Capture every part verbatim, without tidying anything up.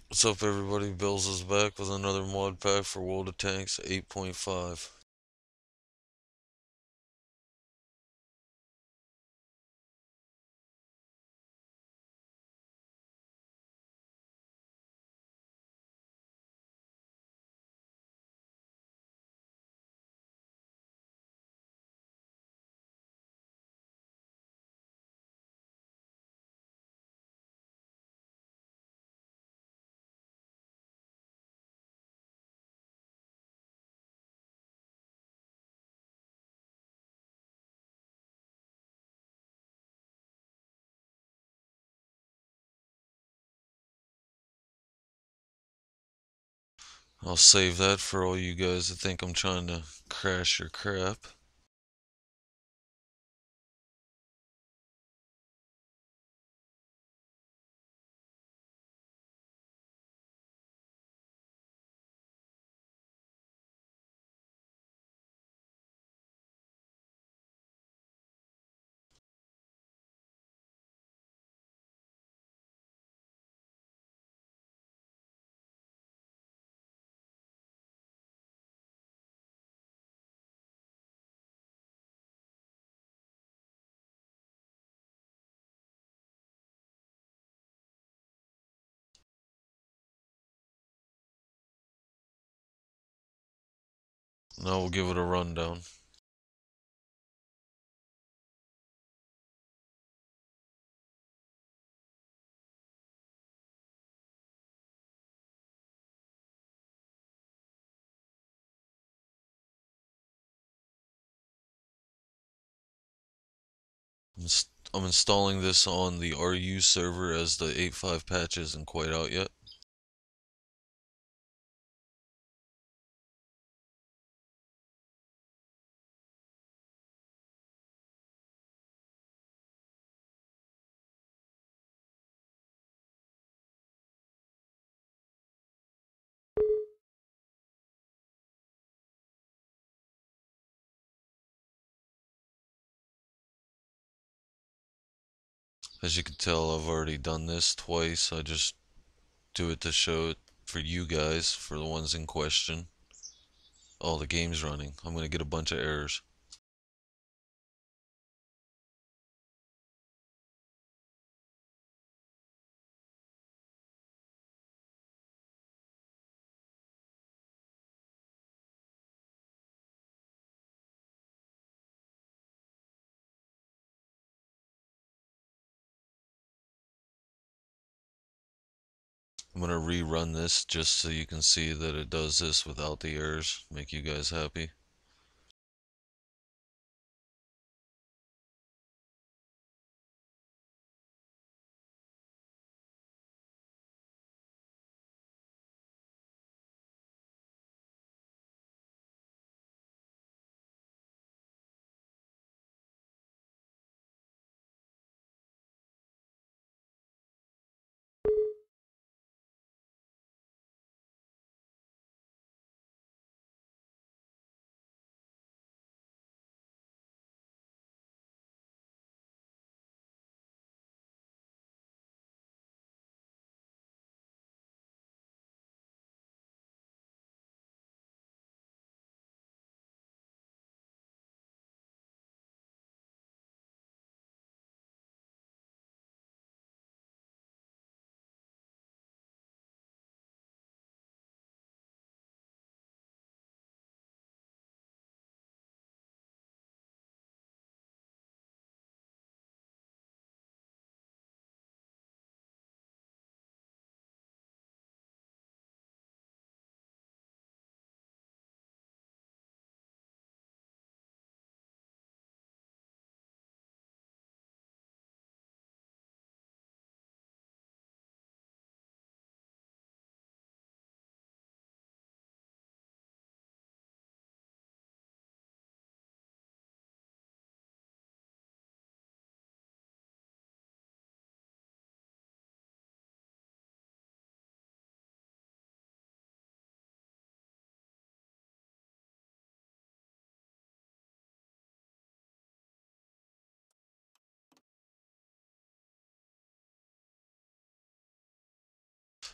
What's up, everybody? Bills is back with another mod pack for World of Tanks eight point five. I'll save that for all you guys that think I'm trying to crash your crap. Now we'll give it a rundown. I'm, I'm installing this on the R U server as the eight point five patch isn't quite out yet. As you can tell, I've already done this twice. I just do it to show it for you guys, for the ones in question. Oh, the game's running. I'm gonna get a bunch of errors. I'm gonna rerun this just so you can see that it does this without the errors. Make you guys happy.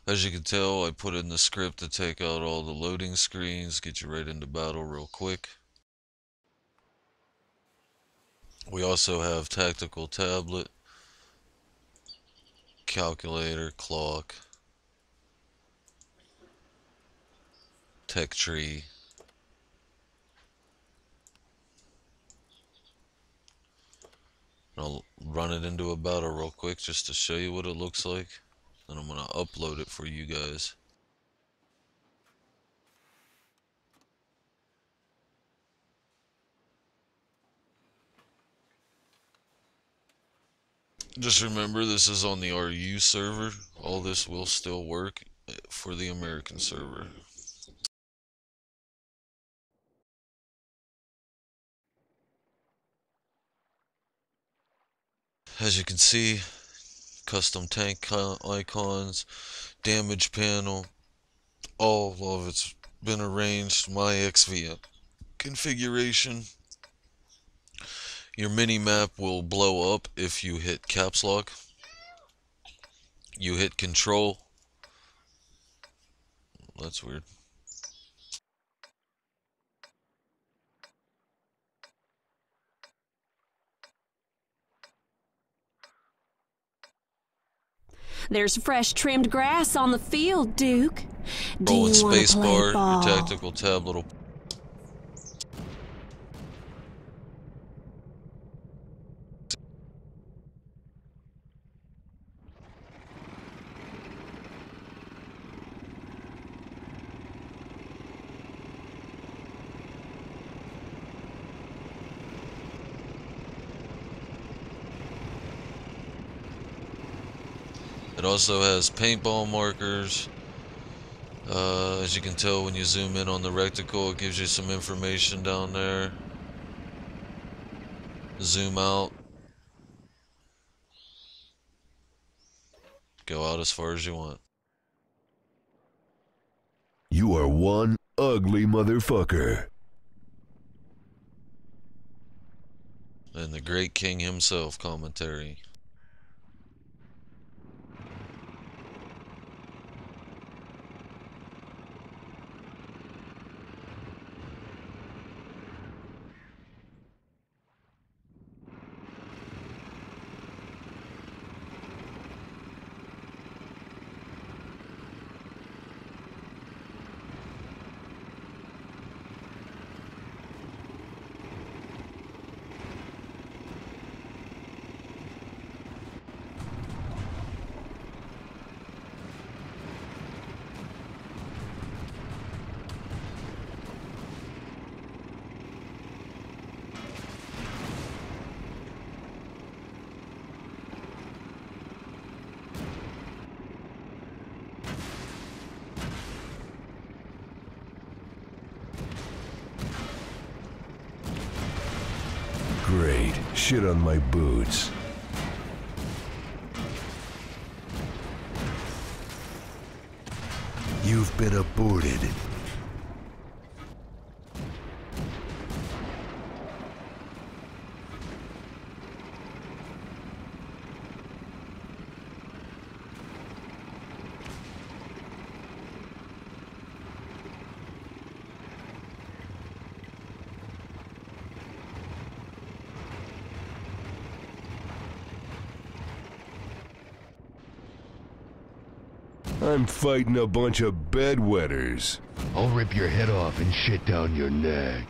As you can tell, I put in the script to take out all the loading screens, get you right into battle real quick. We also have tactical tablet, calculator, clock, tech tree. I'll run it into a battle real quick just to show you what it looks like. Then I'm gonna upload it for you guys. Just remember, this is on the R U server. All this will still work for the American server. As you can see, custom tank icons, damage panel, all of it's been arranged. My X V M configuration. Your mini map will blow up if you hit caps lock. You hit control. That's weird. There's fresh trimmed grass on the field, Duke. Do Rolling you want to space play bar, ball? your tactical tablet will It also has paintball markers. Uh, as you can tell when you zoom in on the reticle, it gives you some information down there. Zoom out. Go out as far as you want. You are one ugly motherfucker. And the Great King himself commentary. Great. Shit on my boots. You've been aborted. I'm fighting a bunch of bedwetters. I'll rip your head off and shit down your neck.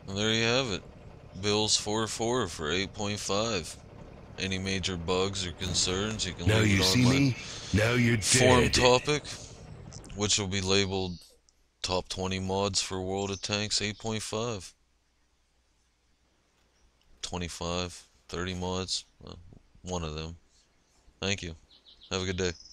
And there you have it. Bill's four four for eight point five. Any major bugs or concerns, you can Now leave you it on see my me? Now you're forum dead. topic, which will be labeled top twenty mods for World of Tanks eight point five. twenty-five, thirty mods, well, one of them. Thank you. Have a good day.